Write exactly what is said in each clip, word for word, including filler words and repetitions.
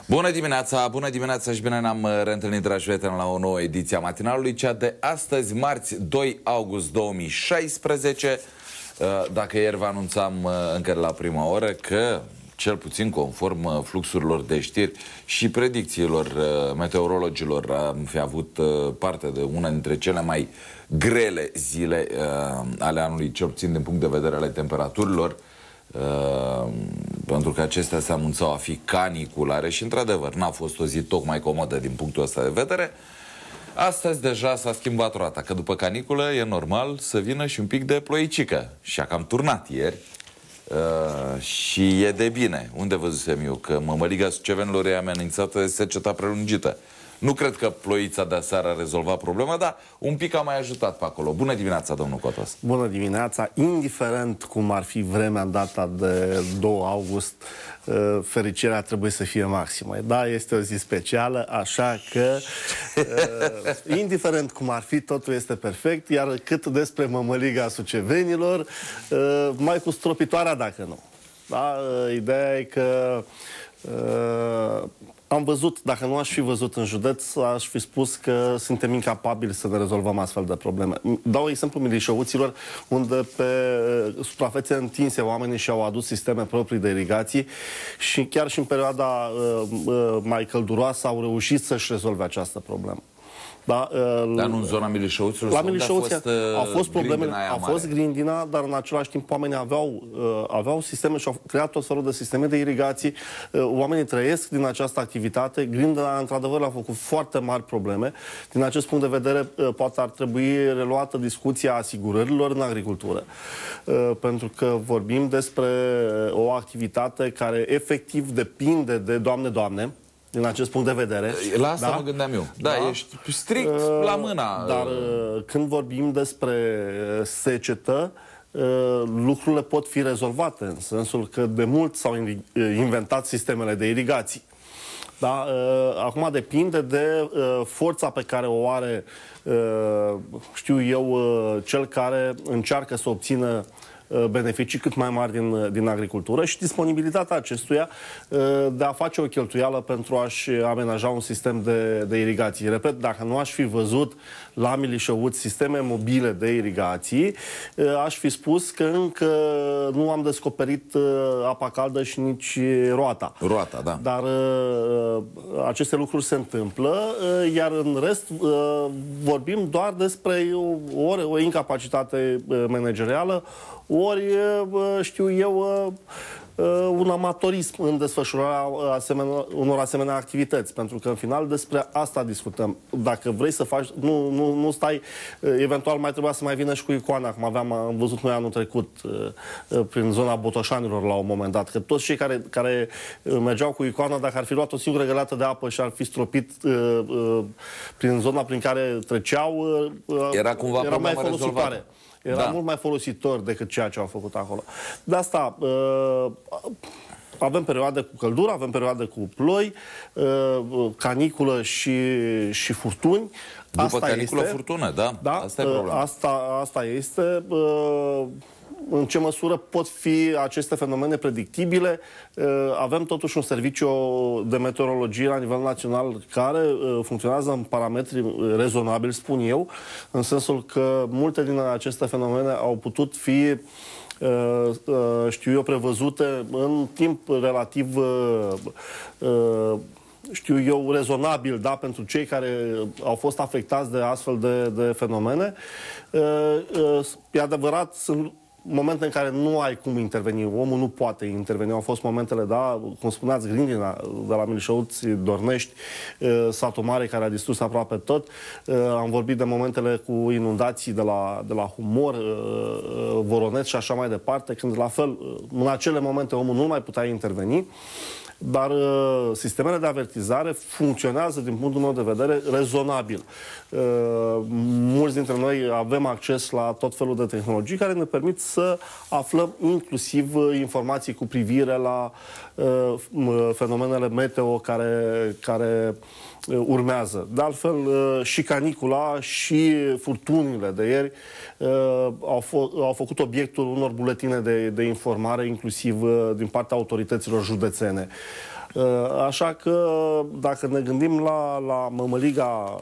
Bună dimineața, bună dimineața și bine ne-am reîntâlnit, dragi prieteni, la o nouă ediție a matinalului, cea de astăzi, marți, doi august două mii șaisprezece. Dacă ieri vă anunțam încă de la prima oră că, cel puțin conform fluxurilor de știri și predicțiilor meteorologilor, am fi avut parte de una dintre cele mai grele zile ale anului, cel puțin din punct de vedere ale temperaturilor, Uh, pentru că acestea se anunțau a fi caniculare și, într-adevăr, n-a fost o zi tocmai comodă din punctul ăsta de vedere. Astăzi deja s-a schimbat roata, că după caniculă e normal să vină și un pic de ploicică. Și a cam turnat ieri uh, și e de bine. Unde văzusem eu că mămăliga sucevenilor e amenințată de seceta prelungită. Nu cred că ploița de aseară a rezolvat problema, dar un pic a mai ajutat pe acolo. Bună dimineața, domnul Cotos! Bună dimineața! Indiferent cum ar fi vremea în data de doi august, fericirea trebuie să fie maximă. Da, este o zi specială, așa că indiferent cum ar fi, totul este perfect, iar cât despre mămăliga sucevenilor, mai cu stropitoarea dacă nu. Da? Ideea e că am văzut, dacă nu aș fi văzut în județ, aș fi spus că suntem incapabili să ne rezolvăm astfel de probleme. Dau exemplu Milișăuților, unde pe suprafețe întinse oamenii și-au adus sisteme proprii de irigații și chiar și în perioada uh, uh, mai călduroasă au reușit să-și rezolve această problemă. Da, dar nu în zona Milișăuților? La Milișăuți au fost probleme, a fost mare. grindina, dar în același timp oamenii aveau, uh, aveau sisteme și au creat tot felul de sisteme de irigații. Uh, oamenii trăiesc din această activitate. Grindina, într-adevăr, a făcut foarte mari probleme. Din acest punct de vedere, uh, poate ar trebui reluată discuția asigurărilor în agricultură. Uh, pentru că vorbim despre o activitate care efectiv depinde de Doamne, Doamne, din acest punct de vedere. La asta da? mă gândeam eu. Da, da, ești strict uh, la mâna. Dar uh, când vorbim despre secetă, uh, lucrurile pot fi rezolvate, în sensul că de mult s-au inventat sistemele de irigații. Da? Uh, acum depinde de uh, forța pe care o are, uh, știu eu, uh, cel care încearcă să obțină beneficii cât mai mari din, din agricultură și disponibilitatea acestuia de a face o cheltuială pentru a-și amenaja un sistem de, de irigații. Repet, dacă nu aș fi văzut la Milișăuți sisteme mobile de irigații, aș fi spus că încă nu am descoperit apa caldă și nici roata. Roata, da. Dar aceste lucruri se întâmplă, iar în rest vorbim doar despre o, o incapacitate managerială, ori, știu eu, un amatorism în desfășurarea asemenea, unor asemenea activități. Pentru că, în final, despre asta discutăm. Dacă vrei să faci, nu, nu, nu stai, eventual mai trebuia să mai vină și cu icoana, cum aveam, am văzut noi anul trecut, prin zona Botoșanilor, la un moment dat, că toți cei care, care mergeau cu icoana, dacă ar fi luat o singură găleată de apă și ar fi stropit prin zona prin care treceau, era cumva era mai folositoare. rezolvată. Era da. mult mai folositor decât ceea ce au făcut acolo. De asta uh, avem perioade cu căldură, avem perioade cu ploi, uh, caniculă și, și furtuni. După asta caniculă, este, furtună, da? da asta e problema. Asta, asta este. Uh, în ce măsură pot fi aceste fenomene predictibile? Avem totuși un serviciu de meteorologie la nivel național care funcționează în parametri rezonabili, spun eu, în sensul că multe din aceste fenomene au putut fi, știu eu, prevăzute în timp relativ, știu eu, rezonabil, da, pentru cei care au fost afectați de astfel de, de fenomene. E adevărat, sunt momente în care nu ai cum interveni, omul nu poate interveni. Au fost momentele, da, cum spuneați, grindina de la Milișăuți, Dornești, satul mare care a distrus aproape tot. Am vorbit de momentele cu inundații de la, de la Humor, Voroneț și așa mai departe, când la fel, în acele momente omul nu mai putea interveni. Dar uh, sistemele de avertizare funcționează, din punctul meu de vedere, rezonabil. Uh, mulți dintre noi avem acces la tot felul de tehnologii care ne permit să aflăm inclusiv uh, informații cu privire la uh, fenomenele meteo care, care uh, urmează. De altfel, uh, și canicula și furtunile de ieri uh, au, au făcut obiectul unor buletine de, de informare, inclusiv uh, din partea autorităților județene. Așa că, dacă ne gândim la, la mămăliga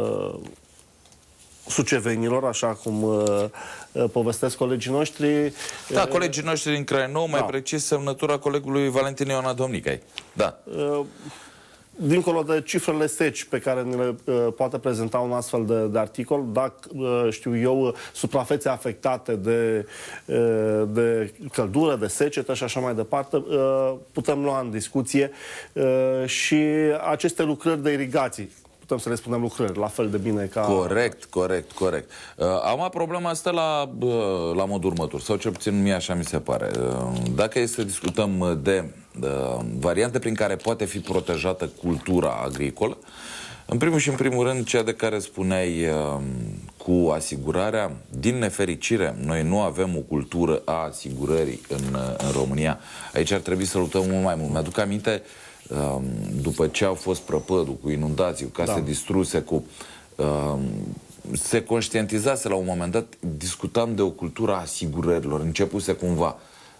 sucevenilor, așa cum uh, povestesc colegii noștri. Da, uh, colegii noștri din Crainou, mai da. precis semnătura colegului Valentin Ioana Domnicai. Da. Uh, dincolo de cifrele seci pe care ne le uh, poate prezenta un astfel de, de articol, dacă, uh, știu eu, suprafețe afectate de, uh, de căldură, de secetă și așa mai departe, uh, putem lua în discuție uh, și aceste lucrări de irigații. Putem să le spunem lucrări, la fel de bine ca... Corect, corect, corect. Uh, am problema asta la, uh, la modul următor, sau cel puțin mie așa mi se pare. Uh, dacă e să discutăm de uh, variante prin care poate fi protejată cultura agricolă, în primul și în primul rând, cea de care spuneai uh, cu asigurarea, din nefericire, noi nu avem o cultură a asigurării în, în România. Aici ar trebui să luptăm mult mai mult. Mi-aduc aminte, după ce au fost prăpădul, cu inundații, cu case da. distruse, cu... Uh, se conștientizase la un moment dat, discutam de o cultură a asigurărilor, începuse cumva.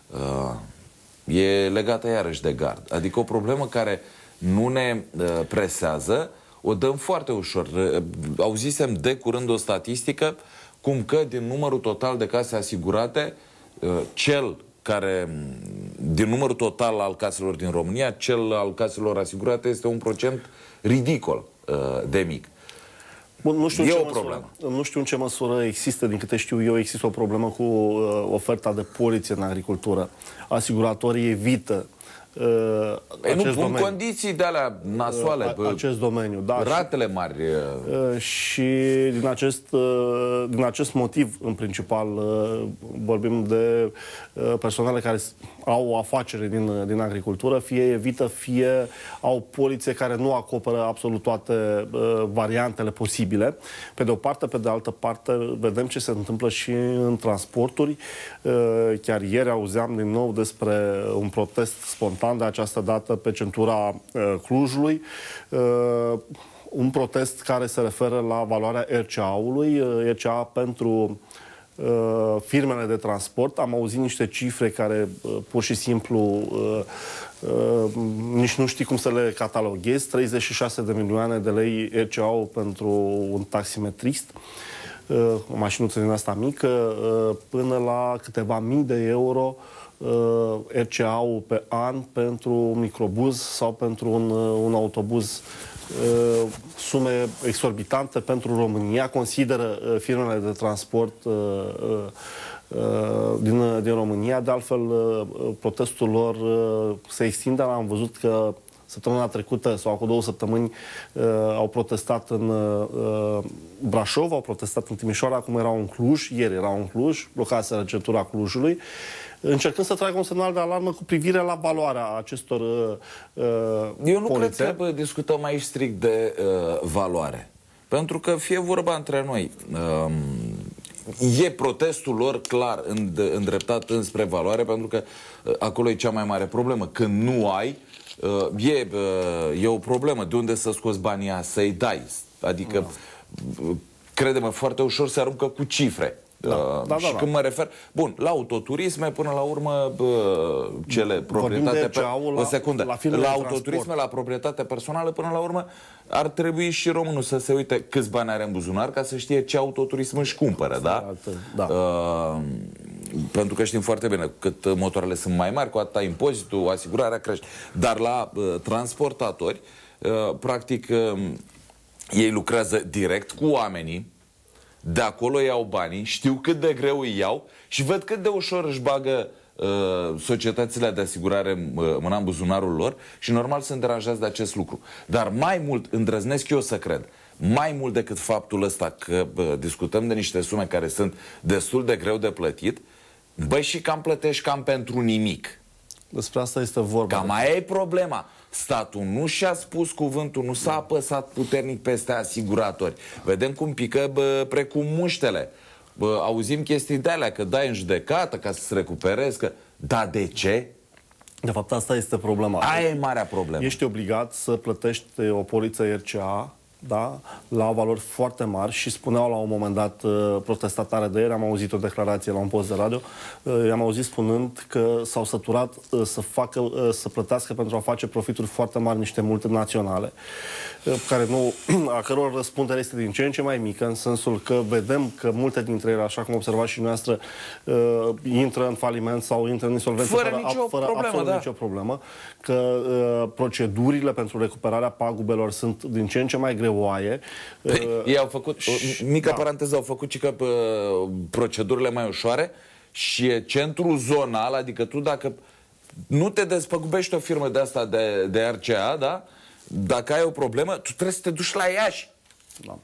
Uh, e legată iarăși de gard. Adică o problemă care nu ne uh, presează, o dăm foarte ușor. Uh, auzisem de curând o statistică, cum că din numărul total de case asigurate, uh, cel care, din numărul total al caselor din România, cel al caselor asigurate este un procent ridicol uh, de mic. Bun, nu știu e ce o măsură, problemă. Nu știu în ce măsură există, din câte știu eu, există o problemă cu uh, oferta de poliție în agricultură. Asiguratorii evită uh, Ei, nu pun domeniu. condiții de alea nasoale, uh, acest domeniu, da, ratele mari. Uh, și din acest, uh, din acest motiv, în principal, uh, vorbim de uh, persoanele care au afacere din, din agricultură, fie evită, fie au polițe care nu acoperă absolut toate uh, variantele posibile. Pe de o parte, pe de altă parte, vedem ce se întâmplă și în transporturi. Uh, chiar ieri auzeam din nou despre un protest spontan, de această dată pe centura uh, Clujului. Uh, un protest care se referă la valoarea R C A-ului, R C A pentru uh, firmele de transport. Am auzit niște cifre care uh, pur și simplu uh, uh, nici nu știi cum să le cataloghezi. treizeci și șase de milioane de lei R C A-ul pentru un taximetrist, uh, o mașinuță din asta mică, uh, până la câteva mii de euro uh, R C A-ul pe an pentru un microbuz sau pentru un, uh, un autobuz. Uh, sume exorbitante pentru România, consideră uh, firmele de transport uh, uh, din, din România. De altfel, uh, protestul lor uh, se extinde. Am văzut că săptămâna trecută sau cu două săptămâni uh, au protestat în uh, Brașov, au protestat în Timișoara, acum erau în Cluj, ieri erau în Cluj, blocaseră centura Clujului, încercând să tragă un semnal de alarmă cu privire la valoarea acestor uh, Eu nu polițe. cred că discutăm aici strict de uh, valoare. Pentru că fie vorba între noi, uh, e protestul lor clar îndreptat înspre valoare, pentru că uh, acolo e cea mai mare problemă. Când nu ai, uh, e, uh, e o problemă. De unde să scoți banii aia, să-i dai? Adică, uh, crede-mă, foarte ușor se aruncă cu cifre. Da, uh, da, și da, când da. mă refer, bun, la autoturisme, până la urmă, bă, cele proprietate pe o secundă, la, la autoturisme, la proprietate personală, până la urmă, ar trebui și românul să se uite câți bani are în buzunar ca să știe ce autoturism își cumpără, da? da. Uh, pentru că știm foarte bine, cât motoarele sunt mai mari, cu atâta impozitul, asigurarea crește. Dar la uh, transportatori, uh, practic, uh, ei lucrează direct cu oamenii, de acolo iau banii, știu cât de greu îi iau și văd cât de ușor își bagă uh, societățile de asigurare uh, mâna în buzunarul lor și normal sunt deranjați de acest lucru. Dar mai mult îndrăznesc eu să cred, mai mult decât faptul ăsta că uh, discutăm de niște sume care sunt destul de greu de plătit, băi, și cam plătești cam pentru nimic. Despre asta este vorba. Cam aia e problema. Statul nu și-a spus cuvântul, nu s-a apăsat puternic peste asiguratori. Vedem cum pică, bă, precum muștele. Bă, auzim chestii de alea, că dai în judecată ca să-ți recuperezi. Că... Da, de ce? De fapt, asta este problema. Aia e marea problemă. Ești obligat să plătești o poliță R C A da, la valori foarte mari și spuneau la un moment dat uh, protestatare de ieri, am auzit o declarație la un post de radio, uh, i-am auzit spunând că s-au săturat uh, să facă, uh, să plătească pentru a face profituri foarte mari niște multinaționale, uh, care nu, a căror răspundere este din ce în ce mai mică, în sensul că vedem că multe dintre ele, așa cum observați și noastră, uh, intră în faliment sau intră în insolvență fără, fără, nicio, fără problemă, absolut da. nicio problemă, că uh, procedurile pentru recuperarea pagubelor sunt din ce în ce mai greoaie. Păi, uh, ei au făcut, și, mică da. paranteză, au făcut și că uh, procedurile mai ușoare și e centru zonal, adică tu dacă nu te despăgubești o firmă de asta de, de R C A, da? Dacă ai o problemă, tu trebuie să te duci la Iași. Da.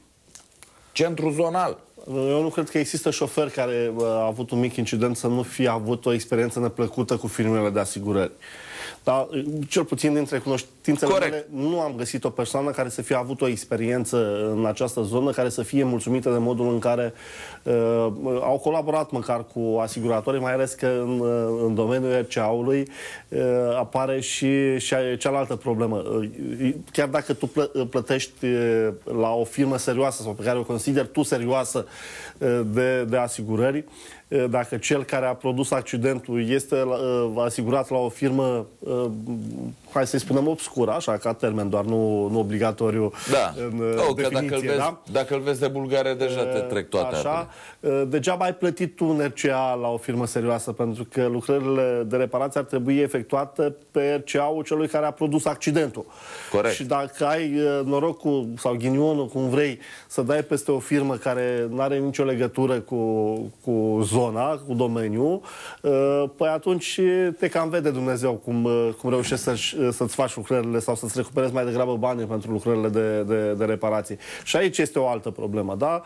Centru zonal. Eu nu cred că există șofer care a avut un mic incident să nu fie avut o experiență neplăcută cu firmele de asigurări. Dar, cel puțin dintre cunoștințele Corect. mele, nu am găsit o persoană care să fie avut o experiență în această zonă, care să fie mulțumită de modul în care uh, au colaborat măcar cu asiguratorii, mai ales că în, uh, în domeniul R C A-ului uh, apare și, și cealaltă problemă. Uh, chiar dacă tu plă, plătești uh, la o firmă serioasă sau pe care o consideri tu serioasă uh, de, de asigurări, dacă cel care a produs accidentul este uh, asigurat la o firmă, uh, hai să-i spunem obscură, așa, ca termen, doar nu, nu obligatoriu Da. în uh, Oh, definiție, că dacă îl vezi, da? dacă îl vezi de Bulgaria, deja te trec toate. Așa, uh, degeaba ai plătit tu un R C A la o firmă serioasă, pentru că lucrările de reparație ar trebui efectuate pe R C A-ul celui care a produs accidentul. Corect. Și dacă ai uh, norocul sau ghinionul, cum vrei, să dai peste o firmă care nu are nicio legătură cu, cu zona, cu domeniul, păi atunci te cam vede Dumnezeu cum, cum reușești să-ți, să-ți faci lucrările sau să-ți recuperezi mai degrabă banii pentru lucrările de, de, de reparație. Și aici este o altă problemă, da?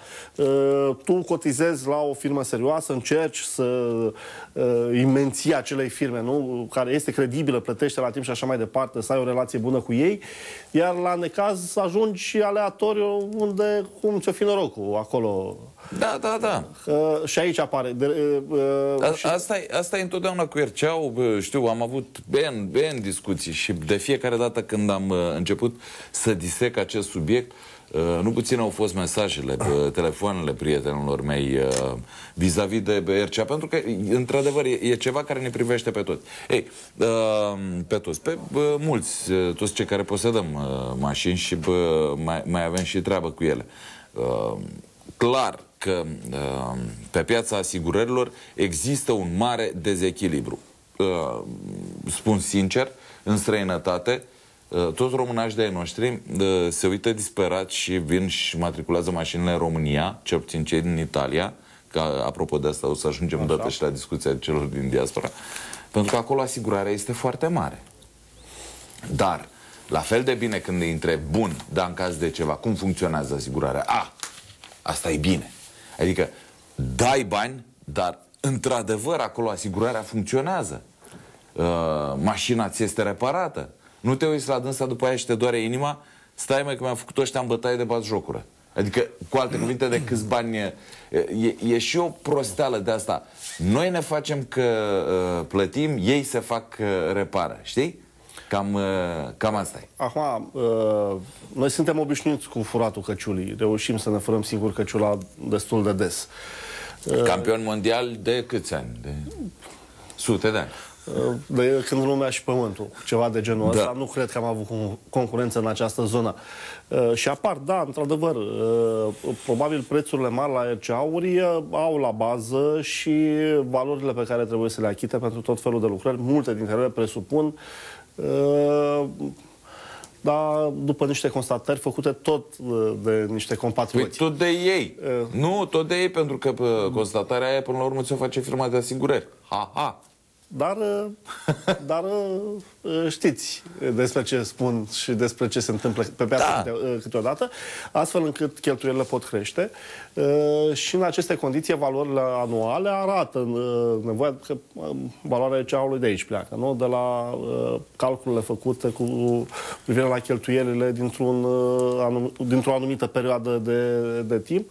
Tu cotizezi la o firmă serioasă, încerci să îi menții acelei firme, nu? Care este credibilă, plătește la timp și așa mai departe, să ai o relație bună cu ei, iar la necaz ajungi aleatoriu unde, cum ți-o fi norocul, acolo. Da, da, da. Uh, și aici apare. De, uh, A, și... asta, e, asta e întotdeauna cu R C A-ul. Știu, am avut ben, ben discuții și de fiecare dată când am uh, început să disec acest subiect, uh, nu puțin au fost mesajele, uh, telefoanele prietenilor mei uh, vis-a-vis de R C A, pentru că, într-adevăr, e, e ceva care ne privește pe toți. Ei, uh, pe toți, pe uh, mulți, uh, toți cei care posedăm uh, mașini și uh, mai, mai avem și treabă cu ele. Uh, clar că uh, pe piața asigurărilor există un mare dezechilibru. Uh, spun sincer, în străinătate, uh, toți românași de-ai noștri uh, se uită disperat și vin și matriculează mașinile în România, cel puțin cei din Italia, că apropo de asta o să ajungem o dată și la discuția celor din diaspora, pentru că acolo asigurarea este foarte mare. Dar, la fel de bine când îi întrebi, bun, dar în caz de ceva, cum funcționează asigurarea? A, asta e bine. Adică dai bani, dar într-adevăr acolo asigurarea funcționează. Uh, mașina ți este reparată. Nu te uiți la dânsa după aia și te doare inima, stai mai că mi-am făcut ăștia în bătaie de batjocură. Adică, cu alte cuvinte, de câți bani e, e, e și o prosteală de asta. Noi ne facem că uh, plătim, ei se fac uh, repară, știi? Cam, uh, cam asta e. Acum, uh, noi suntem obișnuiți cu furatul căciulii. Reușim să ne furăm singur căciula destul de des. Uh, Campion mondial de câți ani? De sute de ani. De când lumea și pământul, ceva de genul ăsta. Da. Nu cred că am avut concurență în această zonă. Uh, și apar, da, într-adevăr, uh, probabil prețurile mari la R C A-uri uh, au la bază și valorile pe care trebuie să le achite pentru tot felul de lucrări. Multe dintre ele presupun uh, dar după niște constatări făcute tot de niște compatrioți. Păi tot de ei. Uh. Nu, tot de ei, pentru că pă, constatarea aia până la urmă ți-o face firma de asigurări. Ha, ha. Dar, dar știți despre ce spun și despre ce se întâmplă pe piață da. câteodată, astfel încât cheltuielile pot crește și în aceste condiții valorile anuale arată nevoia că valoarea R C A-ului de aici pleacă, nu? De la calculele făcute cu privire la cheltuielile dintr-un, dintr-o anumită perioadă de, de timp.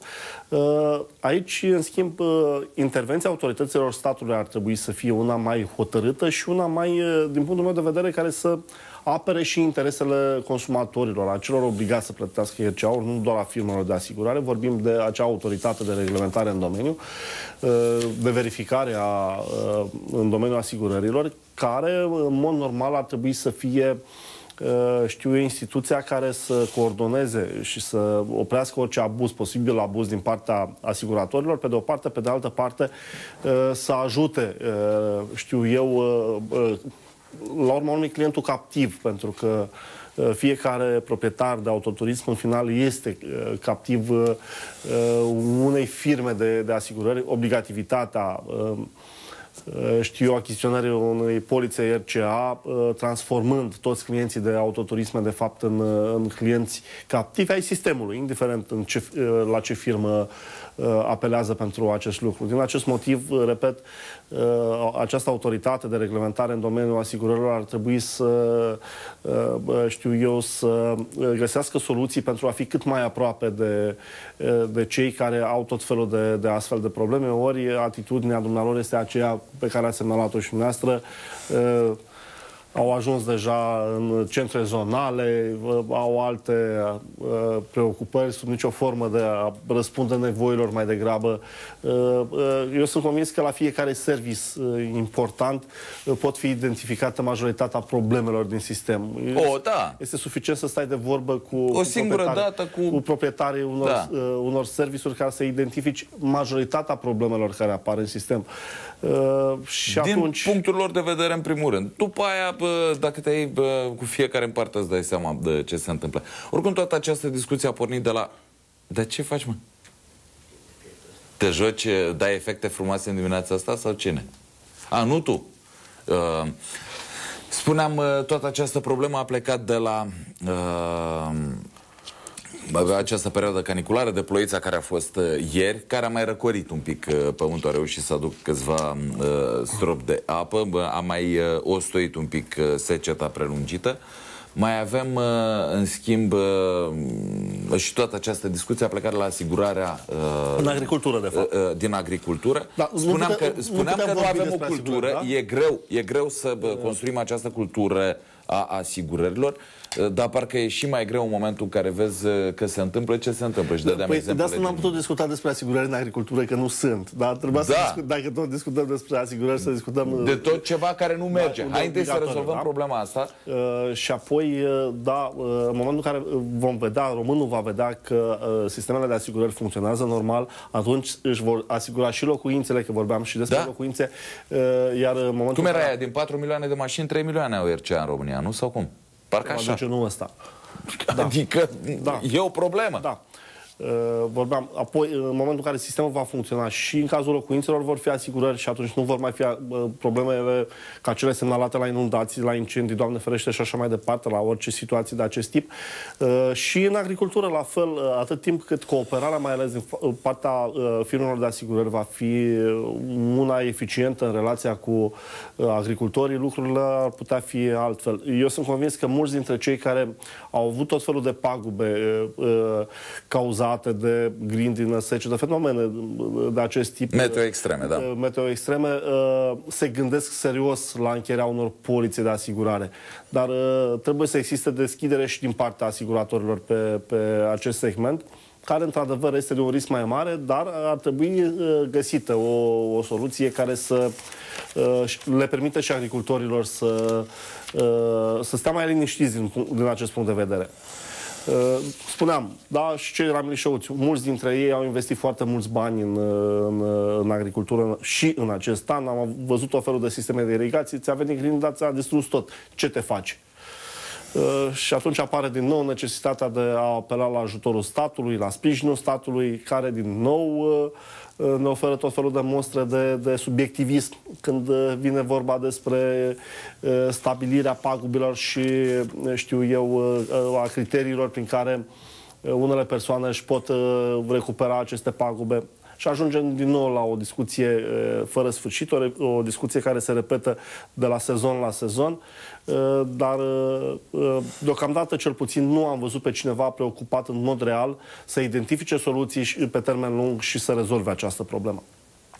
Aici, în schimb, intervenția autorităților statului ar trebui să fie una mai hotărâtă și una mai, din punctul meu de vedere, care să apere și interesele consumatorilor, a celor obligați să plătească I R C A-uri, nu doar a firmelor de asigurare, vorbim de acea autoritate de reglementare în domeniu, de verificare a, în domeniul asigurărilor, care, în mod normal, ar trebui să fie, știu eu, instituția care să coordoneze și să oprească orice abuz, posibil abuz din partea asiguratorilor, pe de o parte, pe de altă parte, să ajute, știu eu, la urma urmei, clientul captiv, pentru că fiecare proprietar de autoturism, în final, este captiv unei firme de, de asigurări, obligativitatea, știu eu, achiziționarea unei polițe I R C A, transformând toți clienții de autoturisme, de fapt, în, în clienți captivi ai sistemului, indiferent în ce, la ce firmă apelează pentru acest lucru. Din acest motiv, repet, această autoritate de reglementare în domeniul asigurărilor ar trebui să, știu eu, să găsească soluții pentru a fi cât mai aproape de, de cei care au tot felul de, de astfel de probleme, ori atitudinea dumnealor este aceea pe care ați semnalat-o și dumneavoastră. Au ajuns deja în centre zonale, au alte uh, preocupări sub nicio formă de a răspunde nevoilor mai degrabă. Uh, uh, eu sunt convins că la fiecare service uh, important uh, pot fi identificată majoritatea problemelor din sistem. O, da. Este suficient să stai de vorbă cu, o singură dată cu, cu proprietarii unor, da. uh, unor serviciuri care să identifici majoritatea problemelor care apar în sistem. Uh, și din atunci... punctul lor de vedere, în primul rând. După aia, bă, dacă te iei bă, cu fiecare în parte, îți dai seama de ce se întâmplă. Oricum, toată această discuție a pornit de la... De ce faci, mă? Te joci, dai efecte frumoase în dimineața asta sau cine? A, nu tu. Uh, spuneam, toată această problemă a plecat de la... Uh, această perioadă caniculară de ploița care a fost uh, ieri, care a mai răcorit un pic uh, pământul, a reușit să aduc câțiva uh, stropi de apă, bă, a mai uh, ostoit un pic uh, seceta prelungită. Mai avem, uh, în schimb, uh, și toată această discuție a plecat la asigurarea uh, în agricultură, de fapt. Uh, uh, din agricultură. Da, spuneam nu putem, că, spuneam nu că nu avem o cultură, da? e greu, e greu să bă, construim această cultură a asigurărilor, dar parcă e și mai greu în momentul în care vezi că se întâmplă ce se întâmplă. Și dădeam păi, exemple. De asta n-am putut discuta despre asigurări în agricultură, că nu sunt. Dar trebuia da. să discut, dacă tot discutăm despre asigurări, să discutăm... De tot ceva care nu merge. Da, hai întâi să rezolvăm da? problema asta. Uh, și apoi, uh, da, uh, în momentul în care vom vedea, românul va vedea că uh, sistemele de asigurări funcționează normal, atunci își vor asigura și locuințele, că vorbeam și despre da. locuințe, uh, iar în momentul... Cum era aia? Din patru milioane de mașini, trei milioane au I R C A în România, nu? Sau cum? Parcă așa. Adică nu ăsta. Adică da. e o problemă. Da. Uh, vorbeam, apoi, în momentul în care sistemul va funcționa și în cazul locuințelor vor fi asigurări și atunci nu vor mai fi uh, problemele ca cele semnalate la inundații, la incendii, Doamne ferește, și așa mai departe, la orice situație de acest tip. Uh, și în agricultură, la fel, uh, atât timp cât cooperarea, mai ales din partea uh, firmelor de asigurări, va fi una eficientă în relația cu uh, agricultorii, lucrurile ar putea fi altfel. Eu sunt convins că mulți dintre cei care au avut tot felul de pagube uh, uh, cauzate de grindină, sece, de fenomene de acest tip. Meteo extreme, da. Meteo extreme, se gândesc serios la încheierea unor polițe de asigurare. Dar trebuie să existe deschidere și din partea asiguratorilor pe, pe acest segment, care, într-adevăr, este de un risc mai mare, dar ar trebui găsită o, o soluție care să le permită și agricultorilor să, să stea mai liniștiți din, din acest punct de vedere. Spuneam, da, și cei ramilișăuți, mulți dintre ei au investit foarte mulți bani în, în, în agricultură și în acest an. Am văzut o felul de sisteme de irigație, ți-a venit grinda, ți-a distrus tot. Ce te faci? Uh, și atunci apare din nou necesitatea de a apela la ajutorul statului, la sprijinul statului, care din nou uh, ne oferă tot felul de mostre de, de subiectivism când vine vorba despre uh, stabilirea pagubilor și, știu eu, uh, a criteriilor prin care unele persoane își pot uh, recupera aceste pagube. Și ajungem din nou la o discuție uh, fără sfârșit, o, o discuție care se repetă de la sezon la sezon, uh, dar uh, deocamdată cel puțin nu am văzut pe cineva preocupat în mod real să identifice soluții pe termen lung și să rezolve această problemă.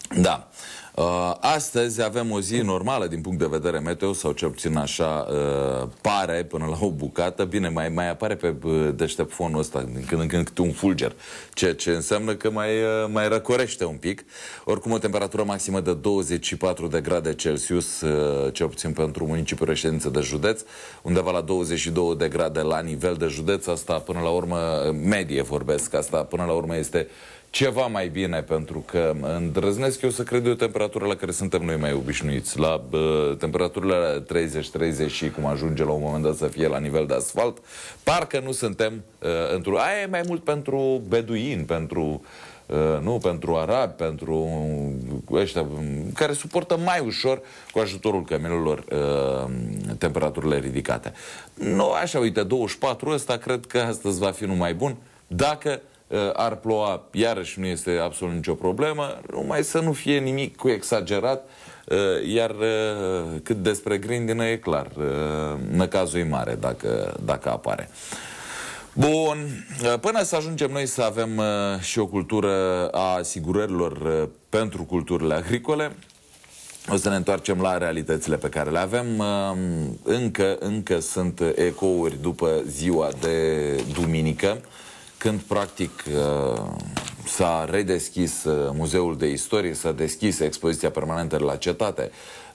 Da. Uh, astăzi avem o zi normală din punct de vedere meteo, sau cel puțin așa uh, pare până la o bucată. Bine, mai, mai apare pe deștepfonul ăsta din când în când câte un fulger, ceea ce înseamnă că mai, uh, mai răcorește un pic. Oricum, o temperatură maximă de douăzeci și patru de grade Celsius, uh, cel puțin pentru municipiul reședință de județ, undeva la douăzeci și două de grade la nivel de județ. Asta până la urmă, medie vorbesc, asta până la urmă este ceva mai bine, pentru că îndrăznesc eu să cred o temperatură la care suntem noi mai obișnuiți. La uh, temperaturile treizeci treizeci și cum ajunge la un moment dat să fie la nivel de asfalt, parcă nu suntem uh, într-o... Aia e mai mult pentru beduini, pentru... Uh, nu, pentru arabi, pentru ăștia care suportă mai ușor, cu ajutorul căminelor, uh, temperaturile ridicate. Nu, așa, uite, douăzeci și patru ăsta, cred că astăzi va fi numai bun. Dacă ar ploua, iarăși nu este absolut nicio problemă, numai să nu fie nimic cu exagerat, iar cât despre grindină e clar, năcazul e mare dacă, dacă apare. Bun, până să ajungem noi să avem și o cultură a asigurărilor pentru culturile agricole, o să ne întoarcem la realitățile pe care le avem. Încă, încă sunt ecouri după ziua de duminică, când practic s-a redeschis Muzeul de Istorie, s-a deschis expoziția permanentă la cetate,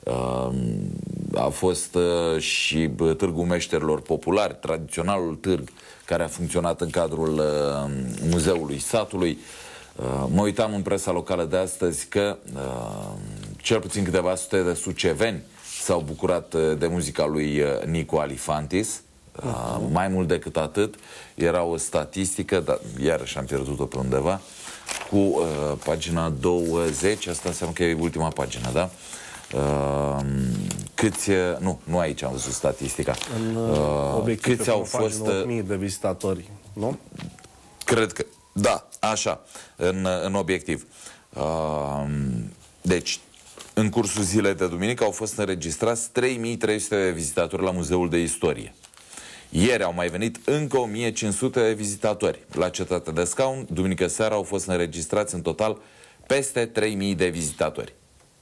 a fost și Târgul Meșterilor Populari, tradiționalul târg care a funcționat în cadrul Muzeului Satului. Mă uitam în presa locală de astăzi că cel puțin câteva sute de suceveni s-au bucurat de muzica lui Nicu Alifantis. Uh, mai mult decât atât, era o statistică, dar iarăși am pierdut-o pe undeva, cu uh, pagina douăzeci, asta înseamnă că e ultima pagină, da? Uh, câți, nu, nu aici am văzut statistica. În, uh, câți au fost... opt mii de vizitatori, nu? Cred că, da, așa, în, în obiectiv. Uh, deci, în cursul zilei de duminică au fost înregistrați trei mii trei sute de vizitatori la Muzeul de Istorie. Ieri au mai venit încă o mie cinci sute de vizitatori. La Cetatea de Scaun, duminică seara, au fost înregistrați în total peste trei mii de vizitatori.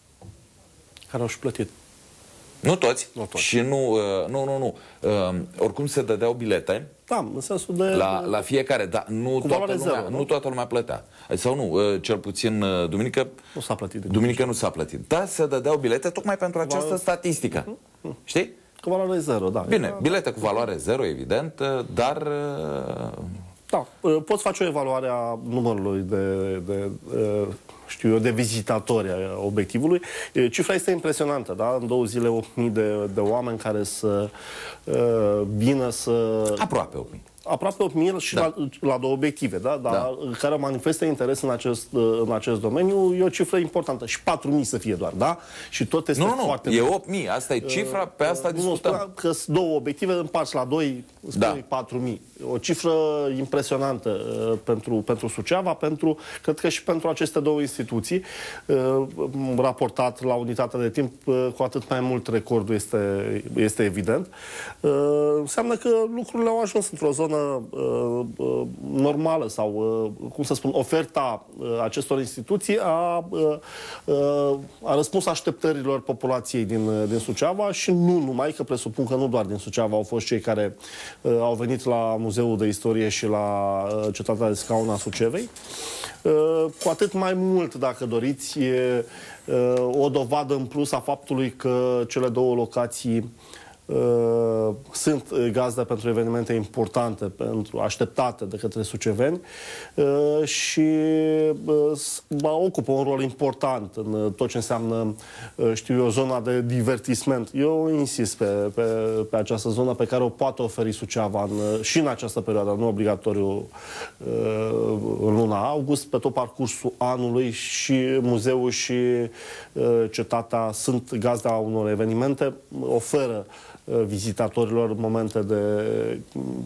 Care au și plătit. Nu toți. Nu toți. Și nu, uh, nu, nu, nu. Uh, oricum se dădeau bilete. Da, în sensul de... La, la fiecare, dar nu toată, lumea, zero, nu? nu toată lumea plătea. Sau nu, uh, cel puțin uh, duminică... Nu s-a plătit. Duminică nu s-a plătit. Da, se dădeau bilete tocmai pentru această valoare... statistică. Uh-huh. Știi? Cu valoare zero, da. Bine, bilete cu valoare zero, evident, dar... Da, poți face o evaluare a numărului de, de, știu eu, de vizitatori a obiectivului. Cifra este impresionantă, da? În două zile opt mii de, de oameni care să vină să... Aproape opt mii. Aproape opt mii și da. la, la două obiective, da? Dar da. care manifestă interes în acest, în acest domeniu, e o cifră importantă. Și patru mii să fie doar, da? Și tot este nu, nu, foarte... Nu, e opt mii. Asta e cifra, pe asta uh, discutăm. Nu, că sunt două obiective, împarți la doi, spui da. patru mii. O cifră impresionantă uh, pentru, pentru Suceava, pentru, cred că și pentru aceste două instituții. Uh, raportat la unitatea de timp, uh, cu atât mai mult recordul este, este evident. Uh, înseamnă că lucrurile au ajuns într-o zonă Uh, uh, normală sau, uh, cum să spun, oferta uh, acestor instituții a, uh, uh, a răspuns așteptărilor populației din, uh, din Suceava și nu numai, că presupun că nu doar din Suceava au fost cei care uh, au venit la Muzeul de Istorie și la uh, Cetatea de Scaun a Sucevei. Uh, cu atât mai mult, dacă doriți, e uh, o dovadă în plus a faptului că cele două locații Uh, sunt gazdă pentru evenimente importante, pentru așteptate de către suceveni uh, și uh, ocupă un rol important în tot ce înseamnă, uh, știu eu, zona de divertisment. Eu insist pe, pe, pe această zonă pe care o poate oferi Suceava în, și în această perioadă, nu obligatoriu uh, în luna august, pe tot parcursul anului și muzeul și uh, cetatea sunt gazda unor evenimente, oferă vizitatorilor momente de,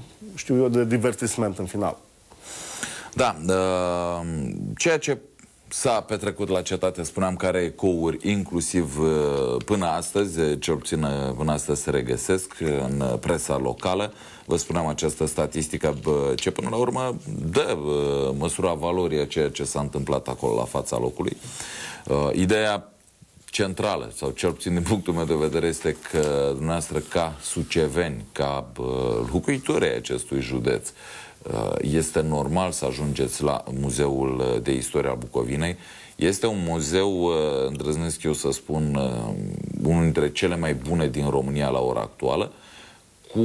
știu eu, de divertisment în final. Da, ceea ce s-a petrecut la cetate, spuneam că are ecouri inclusiv până astăzi, cel puțin până astăzi se regăsesc în presa locală. Vă spuneam această statistică ce până la urmă dă măsura valorii a ceea ce s-a întâmplat acolo la fața locului. Ideea centrală, sau cel puțin din punctul meu de vedere, este că dumneavoastră ca suceveni, ca locuitori ai acestui județ, este normal să ajungeți la Muzeul de Istorie al Bucovinei. Este un muzeu, îndrăznesc eu să spun, unul dintre cele mai bune din România la ora actuală, cu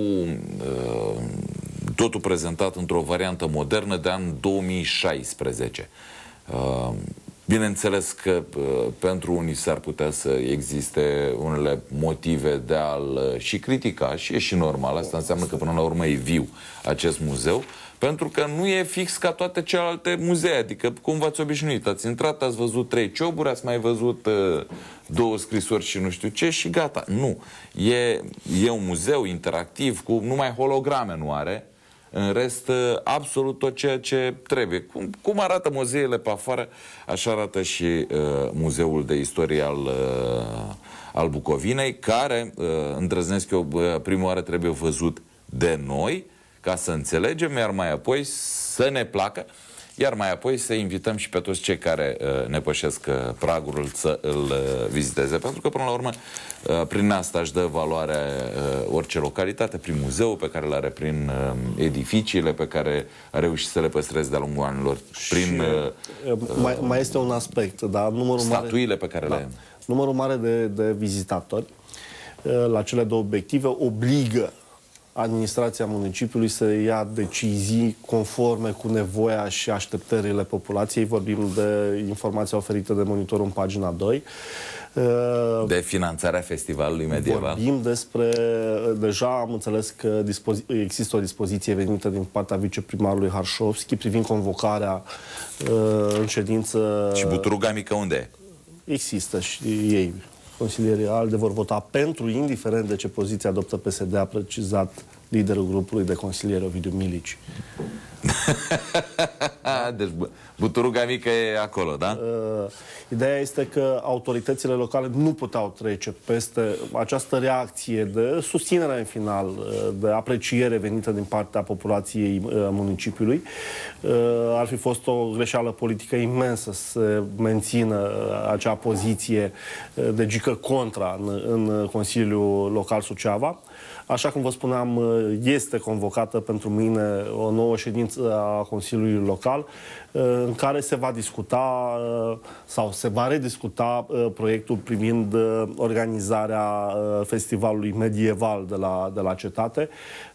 totul prezentat într-o variantă modernă de an două mii șaisprezece. Bineînțeles că pentru unii s-ar putea să existe unele motive de a-l și critica, și e și normal. Asta înseamnă că până la urmă e viu acest muzeu, pentru că nu e fix ca toate celelalte muzee. Adică cum v-ați obișnuit? Ați intrat, ați văzut trei cioburi, ați mai văzut uh, două scrisori și nu știu ce și gata. Nu. E, e un muzeu interactiv, cu numai holograme nu are. În rest, absolut tot ceea ce trebuie. Cum, cum arată muzeele pe afară, așa arată și uh, Muzeul de Istorie al, uh, al Bucovinei, care, uh, îndrăznesc eu, uh, prima oară trebuie văzut de noi, ca să înțelegem, iar mai apoi să ne placă, iar mai apoi să invităm și pe toți cei care uh, ne pășesc uh, pragul să îl uh, viziteze. Pentru că, până la urmă, uh, prin asta își dă valoare uh, orice localitate, prin muzeul pe care îl are, prin uh, edificiile pe care a reușit să le păstreze de-a lungul anilor, prin uh, mai, mai este un aspect, dar numărul statuile mare, pe care da, le... numărul mare de, de vizitatori uh, la cele două obiective obligă administrația municipiului să ia decizii conforme cu nevoia și așteptările populației. Vorbim de informația oferită de monitorul în pagina doi. De finanțarea festivalului medieval. Vorbim despre... Deja am înțeles că există o dispoziție venită din partea viceprimarului Harșovski privind convocarea în ședință... Și Buturuga Mică unde e? Există și ei. Consilierii ALDE vor vota pentru, indiferent de ce poziție adoptă P S D, a precizat liderul grupului de consilieri Ovidiu Milici. Deci Buturuga Mică e acolo, da? Uh, ideea este că autoritățile locale nu puteau trece peste această reacție de susținere în final, de apreciere venită din partea populației uh, municipiului. Uh, ar fi fost o greșeală politică imensă să mențină acea poziție de gică contra în, în Consiliul Local Suceava. Așa cum vă spuneam, este convocată pentru mâine o nouă ședință a Consiliului Local în care se va discuta sau se va rediscuta proiectul privind organizarea festivalului medieval de la, de la cetate.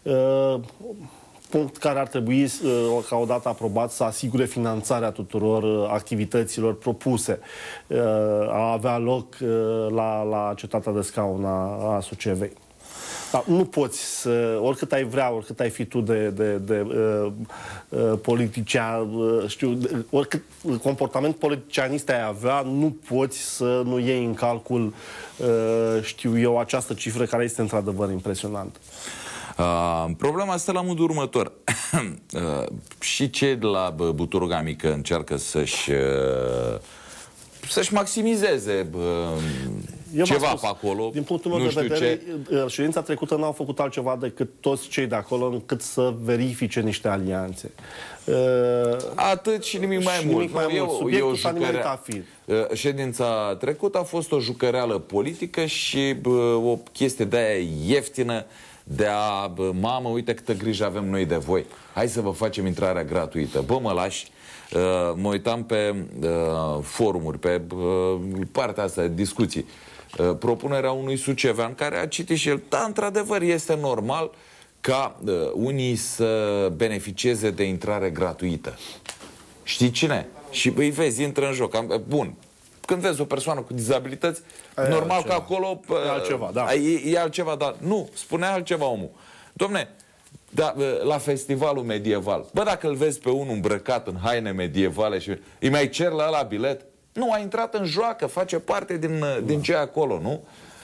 Punct care ar trebui, ca odată aprobat, să asigure finanțarea tuturor activităților propuse a avea loc la, la cetatea de scaun a, a Sucevei. Da, nu poți să, oricât ai vrea, oricât ai fi tu de, de, de uh, uh, politician, uh, știu, de, oricât comportament politicianist ai avea, nu poți să nu iei în calcul, uh, știu eu, această cifră care este într-adevăr impresionantă. Uh, problema asta la modul următor. uh, și cei de la Buturuga Mică încearcă să-și uh, să-și maximizeze uh, ceva spus, pe acolo. Din punctul meu de vedere, ce... ședința trecută n-au făcut altceva decât toți cei de acolo încât să verifice niște alianțe. Uh, Atât și nimic mai și mult. Nimic mai eu, mult. Subiectul s-a jucărea... a fi. Uh, ședința trecută a fost o jucăreală politică și uh, o chestie de-aia ieftină de a, bă, mamă, uite câtă grijă avem noi de voi. Hai să vă facem intrarea gratuită. Bă, mă lași. Uh, mă uitam pe uh, forumuri, pe uh, partea asta de discuții. Uh, propunerea unui sucevean care a citit și el, da, într-adevăr, este normal ca uh, unii să beneficieze de intrare gratuită. Știi cine? Și îi vezi, intră în joc. Am, bun. Când vezi o persoană cu dizabilități, e normal altceva. Că acolo uh, e altceva, da. E, e altceva, dar nu, spunea altceva omul. Dom'le, da, la festivalul medieval. Bă, dacă îl vezi pe unul îmbrăcat în haine medievale și îi mai cer la ăla bilet, nu, a intrat în joacă, face parte din, din ce acolo, nu?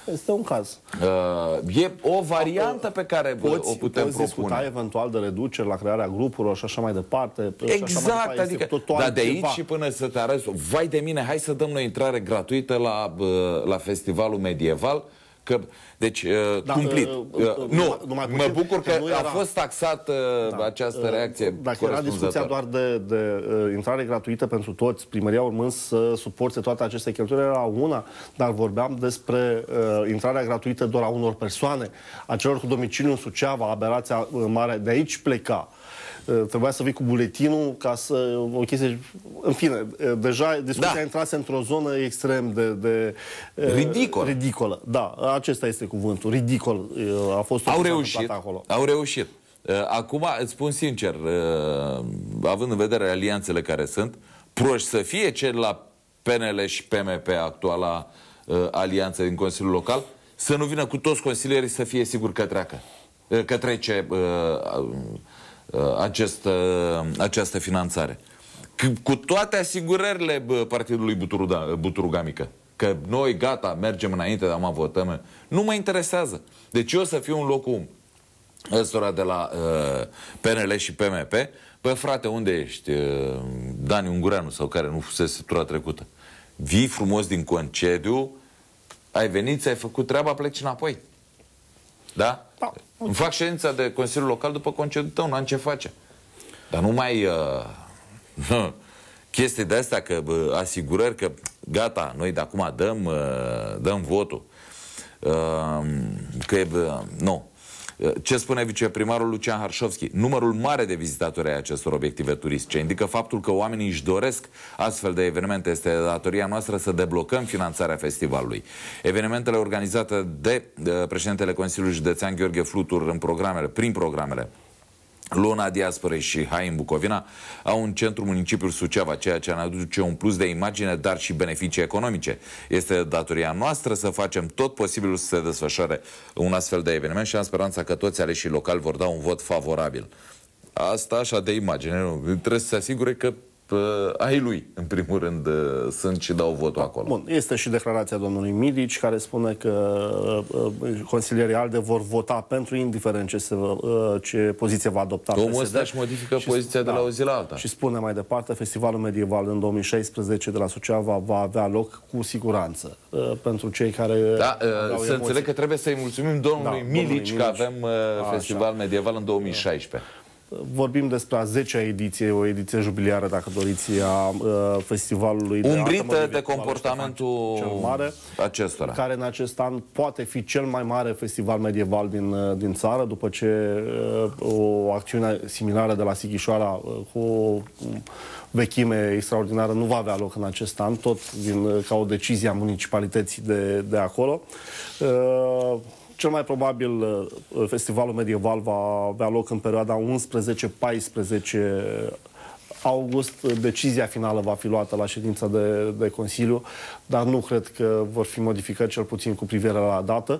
Este un caz. Uh, e o variantă pe care poți, o putem poți propune. discuta eventual de reduceri la crearea grupurilor și așa mai departe. Exact, mai departe. adică, dar de aici și până să te arăți, vai de mine, hai să dăm noi intrare gratuită la, la festivalul medieval, că, deci, da, cumplit. Uh, uh, uh, nu, numai mă bucur că, că a fost taxat uh, da, această reacție. Dacă era discuția doar de, de uh, intrare gratuită pentru toți, primăria urmând să suporte toate aceste cheltuieli, era una, dar vorbeam despre uh, intrarea gratuită doar a unor persoane, a celor cu domiciliu în Suceava, aberația uh, mare, de aici pleca. Trebuia să vii cu buletinul ca să... o chestie... În fine, deja discuția da. intrase într-o zonă extrem de... de ridicol. Ridicolă. Da, acesta este cuvântul. Ridicol a fost au reușit, acolo. Au reușit. Acum, îți spun sincer, având în vedere alianțele care sunt, proști să fie cel la P N L și P M P, actuala alianță din Consiliul Local, să nu vină cu toți consilierii să fie sigur că treacă. Că trece... Acest, această finanțare. Cu toate asigurările partidului Buturugamică, că noi gata, mergem înainte, dar mă votăm, nu mă interesează. Deci eu să fiu în locul ăstora de la uh, P N L și P M P, păi frate, unde ești? Uh, Dani Ungureanu sau care nu fusese tura trecută. Vii frumos din concediu, ai venit, ți-ai făcut treaba, pleci înapoi. Da? Da. Îmi fac ședința de Consiliul Local după concediul tău, n-am ce face. Dar nu mai uh, chestii de astea, că uh, asigurări că gata, noi de acum dăm, uh, dăm votul. Uh, că e, uh, nu. Ce spune viceprimarul Lucian Harșovski? Numărul mare de vizitatori ai acestor obiective turistice indică faptul că oamenii își doresc astfel de evenimente. Este datoria noastră să deblocăm finanțarea festivalului. Evenimentele organizate de președintele Consiliului Județean Gheorghe Flutur în programele, prin programele Luna Diasporei și Hai în Bucovina au un centru municipiul Suceava, ceea ce ne aduce un plus de imagine, dar și beneficii economice. Este datoria noastră să facem tot posibilul să se desfășoare un astfel de eveniment și am speranța că toți aleșii locali vor da un vot favorabil. Asta așa de imagine, nu? Trebuie să se asigure că uh, ai lui, în primul rând, uh, sunt și dau votul acolo. Bun, este și declarația domnului Milici, care spune că uh, consilierii ALDE vor vota pentru, indiferent ce, se, uh, ce poziție va adopta. Omul ăsta își modifică și poziția de da, la o zi la alta. Și spune mai departe, festivalul medieval în două mii șaisprezece de la Suceava va avea loc cu siguranță. Uh, pentru cei care... Da, uh, să înțeleg că trebuie să-i mulțumim domnului da, Milici, Milici că avem uh, festival așa. medieval în două mii șaisprezece. Vorbim despre a zecea ediție, o ediție jubiliară, dacă doriți, a uh, festivalului de umbrită de comportamentul cel mare, acestora, care în acest an poate fi cel mai mare festival medieval din, uh, din țară, după ce uh, o acțiune similară de la Sighișoara uh, cu o vechime extraordinară nu va avea loc în acest an, tot din, uh, ca o decizie a municipalității de, de acolo. Uh, Cel mai probabil festivalul medieval va avea loc în perioada unsprezece paisprezece august. Decizia finală va fi luată la ședința de, de Consiliu, dar nu cred că vor fi modificări, cel puțin cu privire la dată.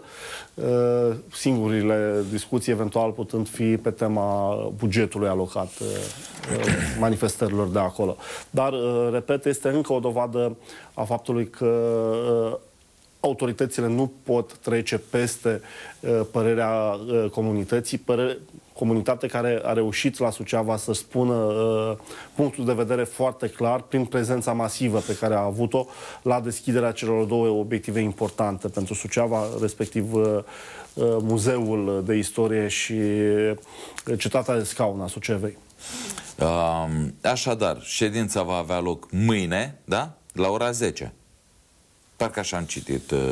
Singurile discuții eventual putând fi pe tema bugetului alocat manifestărilor de acolo. Dar, repet, este încă o dovadă a faptului că autoritățile nu pot trece peste uh, părerea uh, comunității, părere, comunitate care a reușit la Suceava să spună uh, punctul de vedere foarte clar prin prezența masivă pe care a avut-o la deschiderea celor două obiective importante pentru Suceava, respectiv uh, uh, Muzeul de Istorie și Cetatea de Scaun a Sucevei. Uh, așadar, ședința va avea loc mâine, da? La ora zece. Parcă așa am citit uh,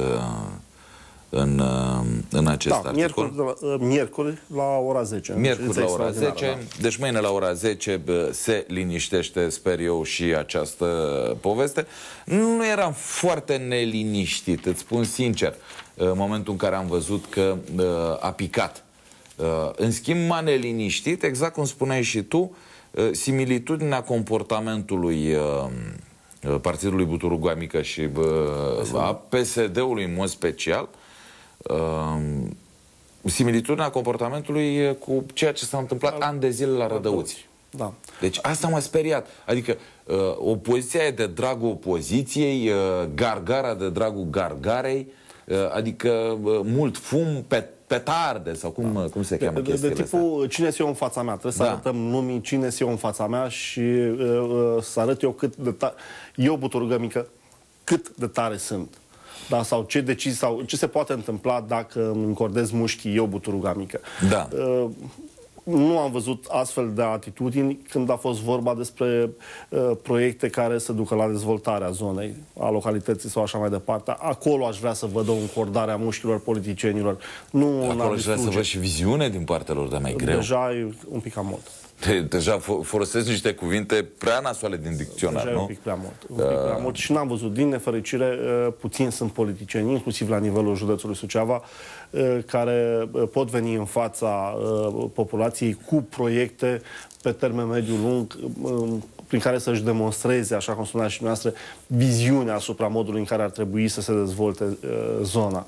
în, uh, în acest da, articol. Miercuri, la, uh, miercuri la ora zece. Miercuri la ora zece. Da. Deci mâine la ora zece se liniștește, sper eu, și această poveste. Nu eram foarte neliniștit, îți spun sincer, în momentul în care am văzut că uh, a picat. Uh, în schimb, m-a neliniștit, exact cum spuneai și tu, uh, similitudinea comportamentului uh, Partidului Buturugamică și uh, a P S D-ului în mod special, uh, similitudinea comportamentului cu ceea ce s-a întâmplat da. ani de zile la Rădăuți. Da. Deci asta m-a speriat. Adică uh, opoziția e de dragul opoziției, uh, gargara de dragul gargarei, Adică mult fum, pe petarde sau cum, da. cum se cheamă de, de, de tipul astea? Cine se eu în fața mea. Trebuie da. să arătăm lumii cine se eu în fața mea și uh, să arăt eu cât de tare, eu, buturugă mică, cât de tare sunt. Da? Sau ce decizii, sau ce se poate întâmpla dacă îmi încordez mușchii eu, buturuga mică. Da. Uh, Nu am văzut astfel de atitudini când a fost vorba despre uh, proiecte care să ducă la dezvoltarea zonei, a localității sau așa mai departe. Acolo aș vrea să văd o încordare a mușchilor politicienilor. Nu Acolo aș vrea să văd și viziune din partea lor, dar mai greu. Deja e un pic cam mult. Deja folosesc niște cuvinte prea nasoale din dicționar, Deja nu? e un pic prea mult. Un pic prea mult. Și n-am văzut, din nefericire, puțin sunt politicieni, inclusiv la nivelul județului Suceava, care pot veni în fața populației cu proiecte pe termen mediu lung, prin care să-și demonstreze, așa cum spunea și dumneavoastră, viziunea asupra modului în care ar trebui să se dezvolte zona.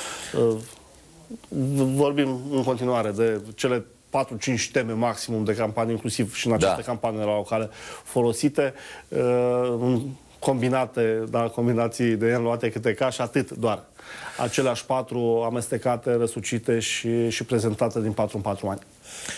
Vorbim în continuare de cele patru cinci teme maximum de campanie, inclusiv și în aceste da. campanii locale folosite, combinate, da, combinații de ele luate câte ca și atât doar. Aceleași patru amestecate, răsucite și, și prezentate din patru în patru ani.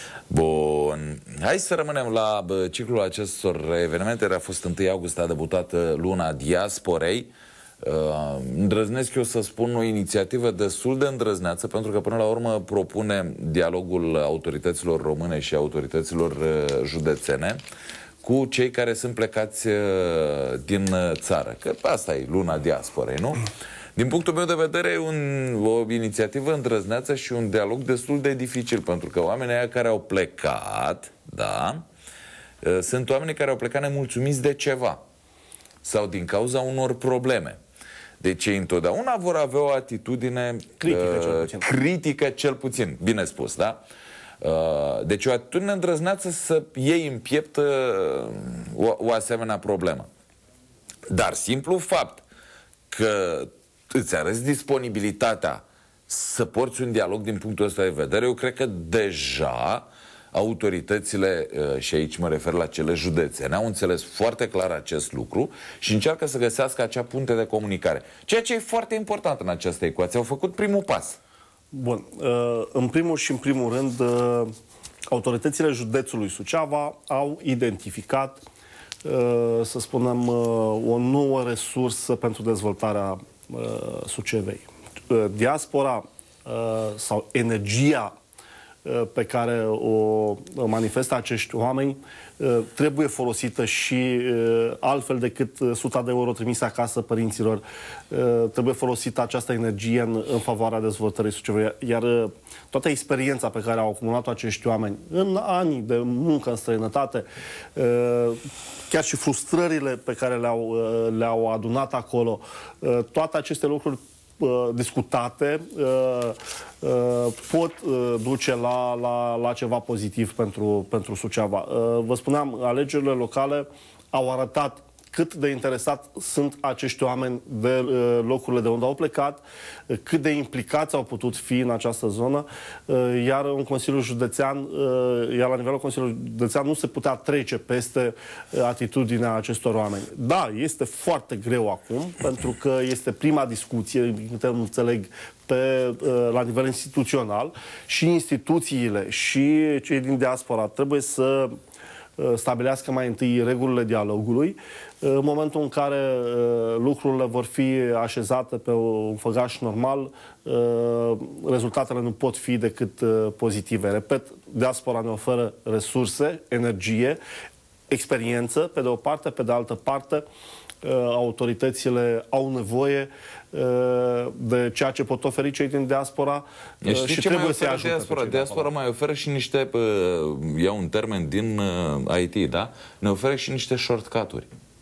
Bun. Hai să rămânem la ciclul acestor evenimente. A fost întâi august, a debutat luna diasporei. Uh, îndrăznesc eu să spun o inițiativă destul de îndrăzneață, pentru că până la urmă propune dialogul autorităților române și autorităților uh, județene cu cei care sunt plecați uh, din țară. Că asta e luna diasporei, nu? Din punctul meu de vedere, e un, o inițiativă îndrăzneață și un dialog destul de dificil, pentru că oamenii aia care au plecat, da, uh, sunt oamenii care au plecat nemulțumiți de ceva sau din cauza unor probleme. Deci ei întotdeauna vor avea o atitudine critică, uh, cel puțin. critică cel puțin, bine spus, da? Uh, deci o atitudine îndrăzneață să iei în piept uh, o, o asemenea problemă. Dar simplu fapt că îți arăți disponibilitatea să porți un dialog din punctul ăsta de vedere, eu cred că deja autoritățile, și aici mă refer la cele județene, au înțeles foarte clar acest lucru și încearcă să găsească acea punte de comunicare. Ceea ce e foarte important în această ecuație. Au făcut primul pas. Bun. În primul și în primul rând, autoritățile județului Suceava au identificat, să spunem, o nouă resursă pentru dezvoltarea Sucevei. Diaspora sau energia pe care o manifestă acești oameni trebuie folosită și altfel decât suta de euro trimise acasă părinților. Trebuie folosită această energie în, în favoarea dezvoltării Sucevei. Iar toată experiența pe care au acumulat-o acești oameni în ani de muncă în străinătate, chiar și frustrările pe care le-au le-au adunat acolo, toate aceste lucruri discutate uh, uh, pot uh, duce la, la, la ceva pozitiv pentru, pentru Suceava. Uh, vă spuneam, alegerile locale au arătat cât de interesat sunt acești oameni de uh, locurile de unde au plecat, uh, cât de implicați au putut fi în această zonă, uh, iar în Consiliul Județean, uh, iar la nivelul Consiliului Județean nu se putea trece peste uh, atitudinea acestor oameni. Da, este foarte greu acum, pentru că este prima discuție, din câte înțeleg, pe, uh, la nivel instituțional și instituțiile și cei din diaspora trebuie să stabilească mai întâi regulile dialogului. În momentul în care lucrurile vor fi așezate pe un făgaș normal, rezultatele nu pot fi decât pozitive. Repet, diaspora ne oferă resurse, energie, experiență, pe de o parte, pe de altă parte, autoritățile au nevoie de ceea ce pot oferi cei din diaspora și, și trebuie să-i ajute. Diaspora, diaspora mai oferă și niște, iau un termen din I T, da? Ne oferă și niște shortcut-uri.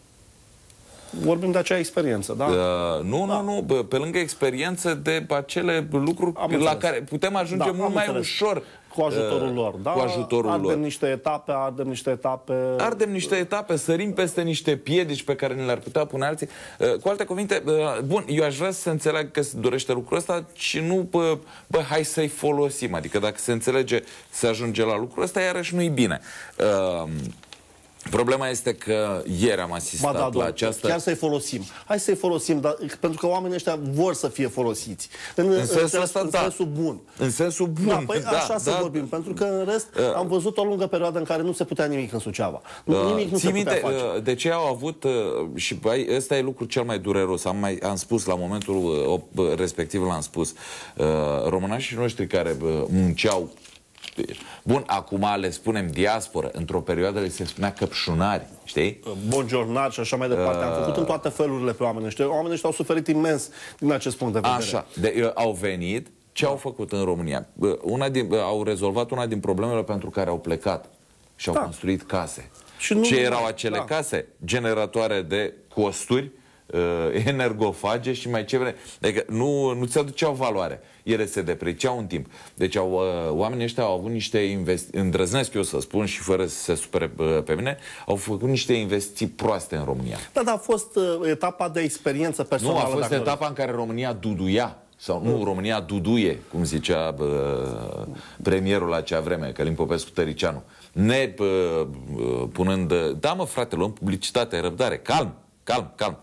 Vorbim de acea experiență, da? Uh, nu, da. nu, nu. Pe lângă experiență de acele lucruri am la înțeles. Care putem ajunge da, mult mai înțeles. Ușor. Cu ajutorul lor, da? Cu ajutorul ardem lor. niște etape, ardem niște etape... Ardem niște etape, sărim peste niște piedici pe care ne le-ar putea pune alții. Cu alte cuvinte, bun, eu aș vrea să se înțeleagă că se dorește lucrul ăsta și nu, bă, bă hai să-i folosim. Adică dacă se înțelege să ajunge la lucrul ăsta, iarăși nu-i bine. Problema este că ieri am asistat ba, da, la această... Chiar să-i folosim. Hai să-i folosim, dar, pentru că oamenii ăștia vor să fie folosiți. În, în sensul ăsta, în da. sensul bun. În sensul bun, da, păi da, așa da, să da. vorbim, pentru că în rest uh, am văzut o lungă perioadă în care nu se putea nimic în Suceava. Uh, nimic nu se minte, putea face. Uh, de ce au avut, uh, și băi, ăsta e lucrul cel mai dureros, am, mai, am spus la momentul uh, respectiv, l-am spus, uh, românașii noștri care uh, munceau. Bun, acum le spunem diasporă. Într-o perioadă le se spunea căpșunari, știi? Bonjornari și așa mai departe. Uh... Am făcut în toate felurile pe oamenii ăștia. Oamenii ăștia au suferit imens din acest punct de vedere. Așa. De, uh, au venit. Ce da. au făcut în România? Uh, una din, uh, au rezolvat una din problemele pentru care au plecat. Și au da. construit case. Și nu... Ce erau acele da. case? Generatoare de costuri, uh, energofage și mai ce vrei. Adică nu, nu ți aduceau valoare. Ele se depreciau în timp. Deci au, uh, oamenii ăștia au avut niște investiții, îndrăznesc eu să spun și fără să se supere uh, pe mine, au făcut niște investiții proaste în România. Da, dar a fost uh, etapa de experiență personală. Nu, a fost etapa vreți. în care România duduia. Sau nu, România duduie, cum zicea uh, premierul la acea vreme, Călin Popescu Tăricianu. Ne uh, punând... Da, mă, frate, luăm publicitate, răbdare. Calm, calm, calm.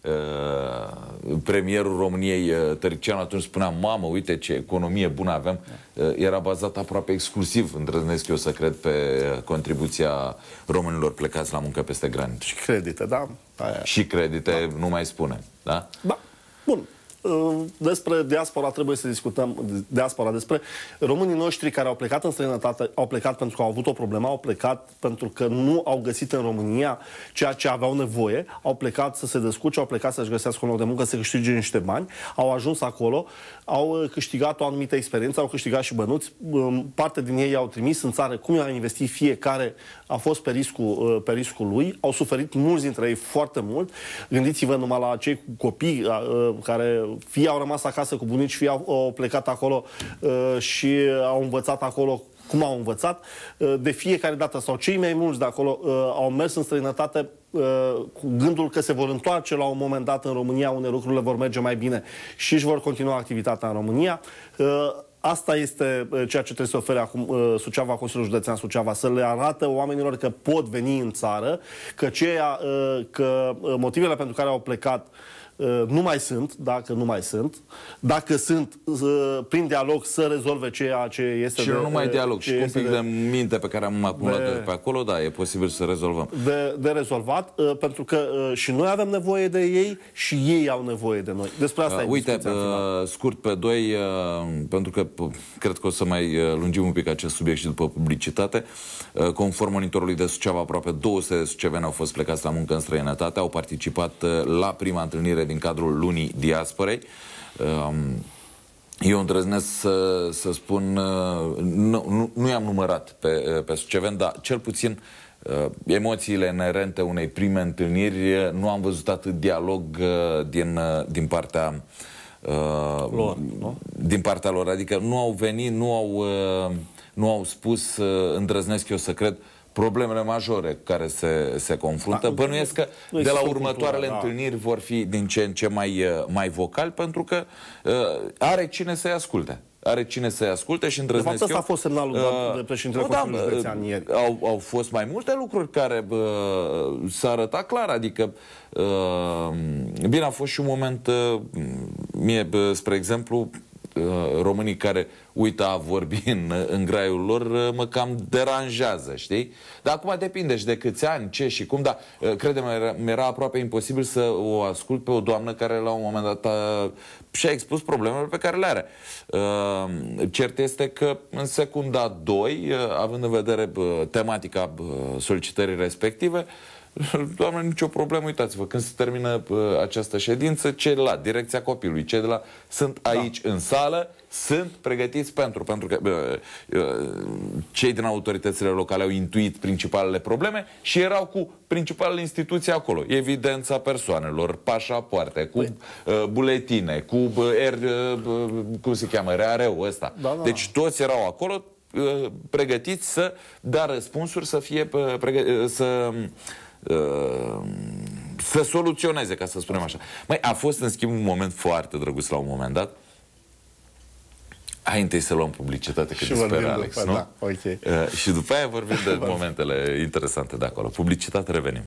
Uh, premierul României, uh, Tăricianu, atunci spunea: mamă, uite ce economie bună avem. Uh, era bazat aproape exclusiv, îndrăznesc eu să cred, pe contribuția românilor plecați la muncă peste graniță. Și credite, da? Aia. Și credite, da. Nu mai spune, da? Da, bun. Despre diaspora trebuie să discutăm, diaspora, despre românii noștri care au plecat în străinătate, au plecat pentru că au avut o problemă, au plecat pentru că nu au găsit în România ceea ce aveau nevoie, au plecat să se descurce, au plecat să-și găsească un loc de muncă, să câștige niște bani, au ajuns acolo, au câștigat o anumită experiență, au câștigat și bănuți, parte din ei au trimis în țară, cum i-a investit fiecare a fost pe riscul, pe riscul lui, au suferit mulți dintre ei foarte mult. Gândiți-vă numai la cei copii care fie au rămas acasă cu bunici, fie au, au plecat acolo uh, și au învățat acolo cum au învățat. Uh, de fiecare dată, sau cei mai mulți de acolo, uh, au mers în străinătate uh, cu gândul că se vor întoarce la un moment dat în România, unde lucrurile vor merge mai bine și își vor continua activitatea în România. Uh, Asta este ceea ce trebuie să ofere acum uh, Suceava, Consiliul Județean Suceava, să le arate oamenilor că pot veni în țară, că, ceea, uh, că motivele pentru care au plecat nu mai sunt, dacă nu mai sunt. Dacă sunt, prin dialog să rezolve ceea ce este și de... Și nu numai dialog, și cu un pic de, de minte pe care am acumulat de, pe acolo, da, e posibil să rezolvăm. De, de rezolvat, pentru că și noi avem nevoie de ei și ei au nevoie de noi. Despre asta uh, e Uite, uh, scurt pe doi, uh, pentru că uh, cred că o să mai lungim un pic acest subiect și după publicitate. Uh, conform monitorului de Suceava, aproape două sute de suceveni au fost plecați la muncă în străinătate, au participat uh, la prima întâlnire din cadrul lunii diasporei. Eu îndrăznesc să, să spun, nu, nu, nu i-am numărat pe, pe suceveni, dar cel puțin emoțiile inerente unei prime întâlniri, nu am văzut atât dialog din, din partea lor, nu? din partea lor. Adică nu au venit, nu au, nu au spus, îndrăznesc eu să cred, problemele majore cu care se, se confruntă. Da, bănuiesc că de la următoarele cultura, întâlniri da. vor fi din ce în ce mai, mai vocali, pentru că uh, are cine să-i asculte. Are cine să-i asculte și îndrăznesc. De fapt, ăsta eu, a fost semnalul uh, de președintele Consiliului Județean ieri. Au, au fost mai multe lucruri care uh, s-a arătat clar, adică uh, bine, a fost și un moment uh, mie, uh, spre exemplu, românii care uită a vorbi în, în graiul lor mă cam deranjează, știi? Dar acum depinde și de câți ani, ce și cum, dar crede-mă, mi-era aproape imposibil să o ascult pe o doamnă care la un moment dat a, și-a expus problemele pe care le are. Cert este că în secunda doi, având în vedere tematica solicitării respective, doamne, nicio problemă, uitați-vă, când se termină uh, această ședință, cei de la direcția copilului, cei de la sunt aici da. în sală, sunt pregătiți pentru, pentru că uh, uh, cei din autoritățile locale au intuit principalele probleme și erau cu principalele instituții acolo. Evidența persoanelor, pașapoarte, cu păi. uh, buletine, cu uh, er, uh, cum se cheamă, R A R-ul ăsta. Da, da. Deci toți erau acolo uh, pregătiți să dea răspunsuri, să fie uh, pregătiți, să să soluționeze, ca să spunem așa. Măi, a fost în schimb un moment foarte drăguț la un moment dat. Hai întâi să luăm publicitate, că Și dispără vorbim Alex, după, nu? da, ok. Uh, și după aia vorbim de momentele interesante de acolo. Publicitate, revenim.